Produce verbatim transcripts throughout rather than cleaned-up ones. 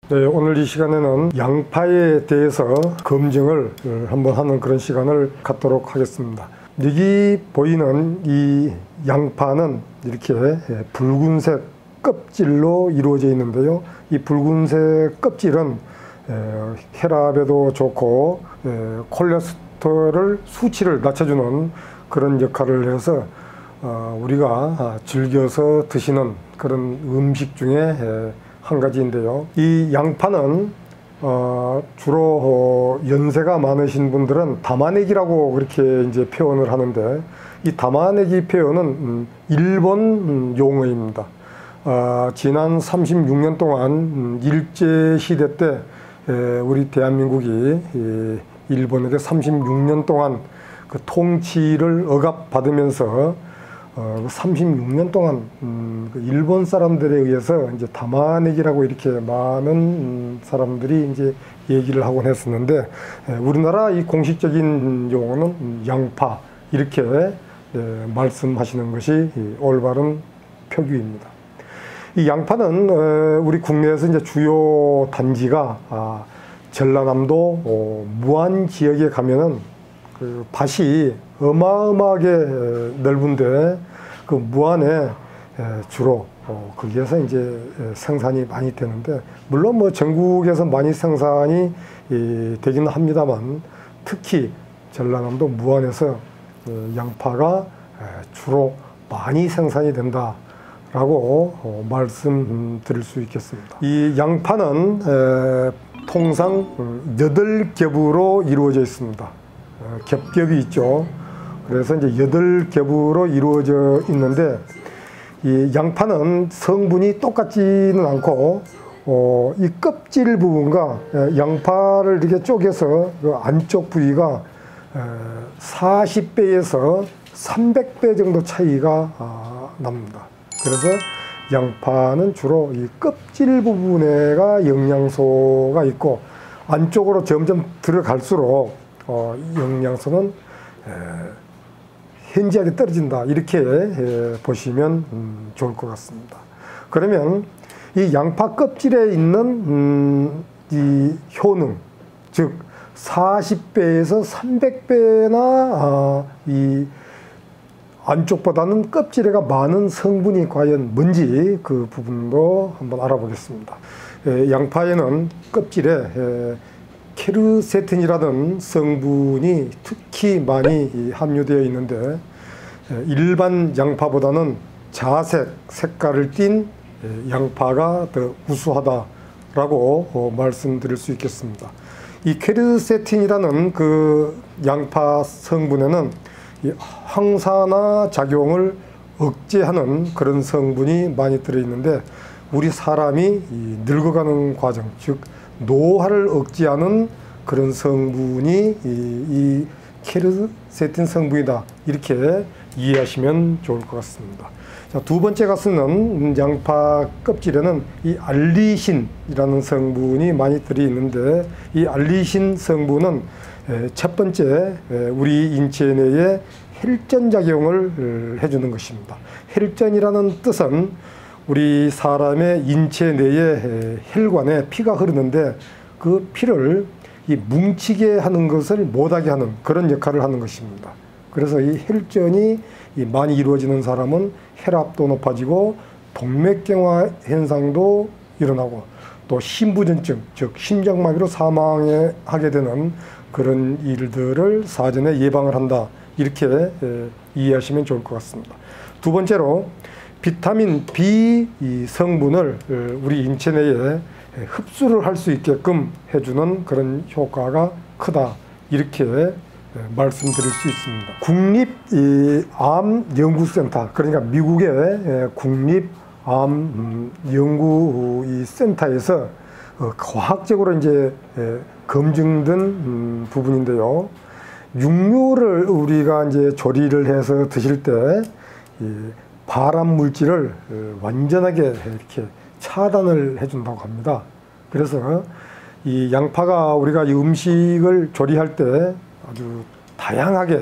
네, 오늘 이 시간에는 양파에 대해서 검증을 한번 하는 그런 시간을 갖도록 하겠습니다. 여기 보이는 이 양파는 이렇게 붉은색 껍질로 이루어져 있는데요. 이 붉은색 껍질은 혈압에도 좋고 콜레스테롤 수치를 낮춰주는 그런 역할을 해서 우리가 즐겨서 드시는 그런 음식 중에 한 가지인데요. 이 양파는 어, 주로 어, 연세가 많으신 분들은 담아내기라고 그렇게 이제 표현을 하는데, 이 담아내기 표현은 음, 일본 음, 용어입니다. 어, 지난 삼십육 년 동안 음, 일제 시대 때 에, 우리 대한민국이 에, 일본에게 삼십육 년 동안 그 통치를 억압받으면서 어, 삼십육 년 동안 음, 그 일본 사람들에 의해서 이제 담아내기라고 이렇게 많은 음, 사람들이 이제 얘기를 하곤 했었는데, 에, 우리나라 이 공식적인 용어는 음, 양파 이렇게 에, 말씀하시는 것이 이 올바른 표기입니다. 이 양파는 에, 우리 국내에서 이제 주요 단지가 아, 전라남도 어, 무안 지역에 가면은 그 밭이 어마어마하게 넓은데 그 무안에 주로 거기에서 이제 생산이 많이 되는데, 물론 뭐 전국에서 많이 생산이 되기는 합니다만 특히 전라남도 무안에서 양파가 주로 많이 생산이 된다라고 말씀드릴 수 있겠습니다. 이 양파는 통상 여덟 겹으로 이루어져 있습니다. 겹겹이 있죠. 그래서 이제 여덟 겹으로 이루어져 있는데, 이 양파는 성분이 똑같지는 않고 어, 이 껍질 부분과 양파를 이렇게 쪼개서 그 안쪽 부위가 사십 배에서 삼백 배 정도 차이가 아, 납니다. 그래서 양파는 주로 이 껍질 부분에가 영양소가 있고, 안쪽으로 점점 들어갈수록 어, 영양소는 에, 현저하게 떨어진다, 이렇게 에, 보시면 음, 좋을 것 같습니다. 그러면 이 양파 껍질에 있는 음, 이 효능, 즉 사십 배에서 삼백 배나 아, 이 안쪽보다는 껍질에가 많은 성분이 과연 뭔지 그 부분도 한번 알아보겠습니다. 에, 양파에는 껍질에 에, 케르세틴이라는 성분이 특히 많이 함유되어 있는데, 일반 양파보다는 자색, 색깔을 띤 양파가 더 우수하다라고 말씀드릴 수 있겠습니다. 이 케르세틴이라는 그 양파 성분에는 항산화 작용을 억제하는 그런 성분이 많이 들어있는데, 우리 사람이 늙어가는 과정, 즉 노화를 억제하는 그런 성분이 이, 이 케르세틴 성분이다, 이렇게 이해하시면 좋을 것 같습니다. 자, 두 번째가 쓰는 양파 껍질에는 이 알리신이라는 성분이 많이 들어있는데, 이 알리신 성분은 첫 번째 우리 인체 내에 혈전 작용을 해주는 것입니다. 혈전이라는 뜻은 우리 사람의 인체 내에 혈관에 피가 흐르는데, 그 피를 이 뭉치게 하는 것을 못하게 하는 그런 역할을 하는 것입니다. 그래서 이 혈전이 많이 이루어지는 사람은 혈압도 높아지고 동맥경화 현상도 일어나고, 또 심부전증, 즉 심장마비로 사망하게 되는 그런 일들을 사전에 예방을 한다, 이렇게 이해하시면 좋을 것 같습니다. 두 번째로 비타민 B 성분을 우리 인체 내에 흡수를 할 수 있게끔 해주는 그런 효과가 크다, 이렇게 말씀드릴 수 있습니다. 국립암연구센터, 그러니까 미국의 국립암연구센터에서 과학적으로 이제 검증된 부분인데요. 육류를 우리가 이제 조리를 해서 드실 때 발암 물질을 완전하게 이렇게 차단을 해준다고 합니다. 그래서 이 양파가 우리가 이 음식을 조리할 때 아주 다양하게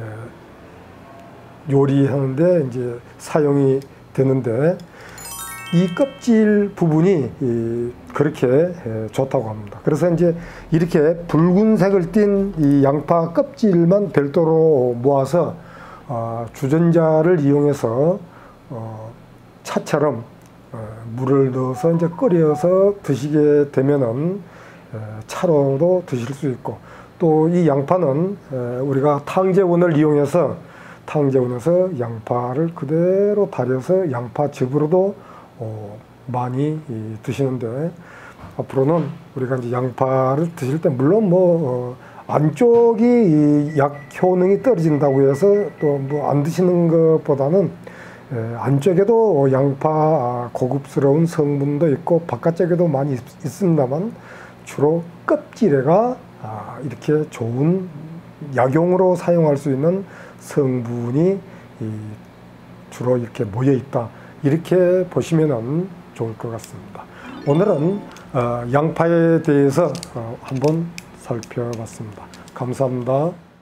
요리하는데 이제 사용이 되는데, 이 껍질 부분이 이 그렇게 좋다고 합니다. 그래서 이제 이렇게 붉은색을 띤 이 양파 껍질만 별도로 모아서 어, 주전자를 이용해서 어, 차처럼 어, 물을 넣어서 이제 끓여서 드시게 되면은 에, 차로도 드실 수 있고, 또 이 양파는 에, 우리가 탕제원을 이용해서 탕제원에서 양파를 그대로 달여서 양파즙으로도 어, 많이 이, 드시는데, 앞으로는 우리가 이제 양파를 드실 때 물론 뭐 어, 안쪽이 이 약 효능이 떨어진다고 해서 또 뭐 안 드시는 것보다는 에, 안쪽에도 양파 고급스러운 성분도 있고 바깥쪽에도 많이 있, 있습니다만 주로 껍질에가 아, 이렇게 좋은 약용으로 사용할 수 있는 성분이 이, 주로 이렇게 모여 있다, 이렇게 보시면 좋을 것 같습니다. 오늘은 어, 양파에 대해서 어, 한번 살펴봤습니다. 감사합니다.